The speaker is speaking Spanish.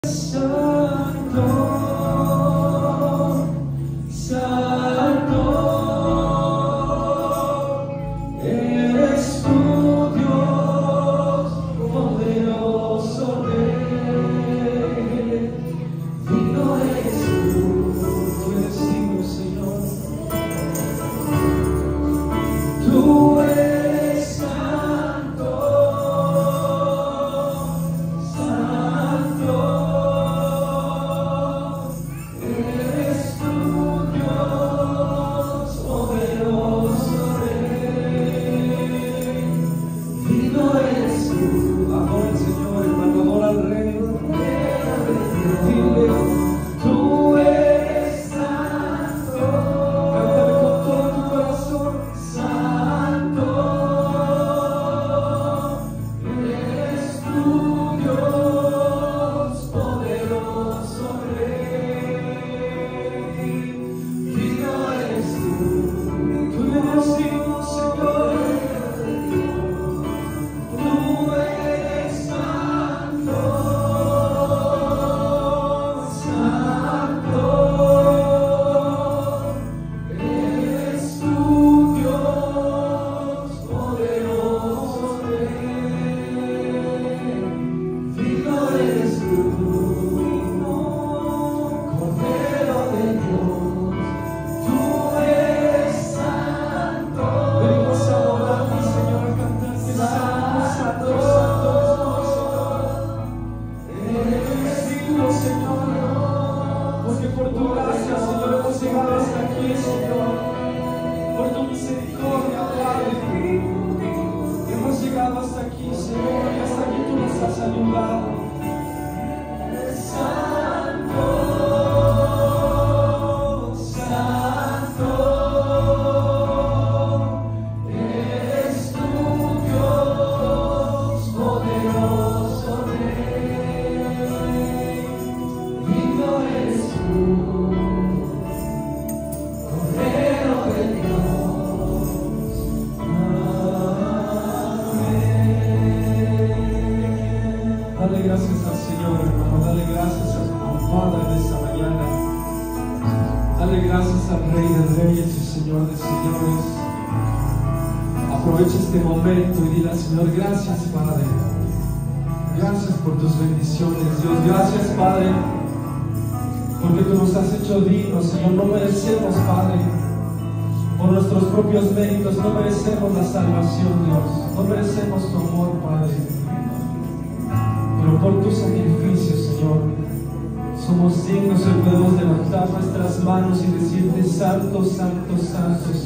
Aprovecha este momento y dile al Señor: gracias, Padre. Gracias por tus bendiciones, Dios. Gracias, Padre, porque tú nos has hecho dignos, Señor. No merecemos, Padre, por nuestros propios méritos, no merecemos la salvación, Dios. No merecemos tu amor, Padre, pero por tu sacrificio, Señor, somos dignos y podemos levantar nuestras manos y decirte: santo, santo, santo,